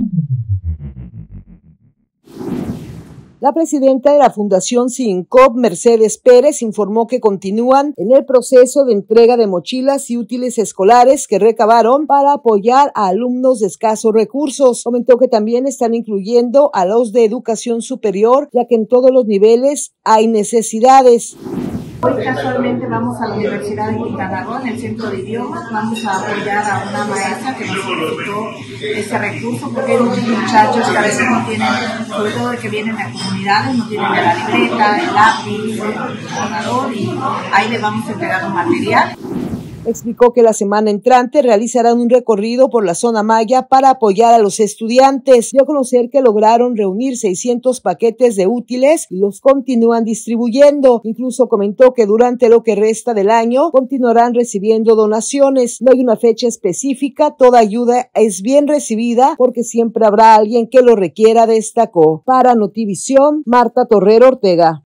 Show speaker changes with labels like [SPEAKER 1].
[SPEAKER 1] La presidenta de la Fundación SINCOP, Mercedes Pérez, informó que continúan en el proceso de entrega de mochilas y útiles escolares que recabaron para apoyar a alumnos de escasos recursos. Comentó que también están incluyendo a los de educación superior, ya que en todos los niveles hay necesidades.
[SPEAKER 2] Hoy casualmente vamos a la Universidad de Quintana Roo, en el Centro de Idiomas, vamos a apoyar a una maestra que nos solicitó ese recurso porque hay muchos muchachos que a veces no tienen, sobre todo de que vienen a comunidades, no tienen la libreta, el lápiz, el borrador y ahí le vamos a entregar un material.
[SPEAKER 1] Explicó que la semana entrante realizarán un recorrido por la zona maya para apoyar a los estudiantes. Dio a conocer que lograron reunir 600 paquetes de útiles y los continúan distribuyendo. Incluso comentó que durante lo que resta del año continuarán recibiendo donaciones. No hay una fecha específica, toda ayuda es bien recibida porque siempre habrá alguien que lo requiera, destacó. Para Notivisión, Marta Torrero Ortega.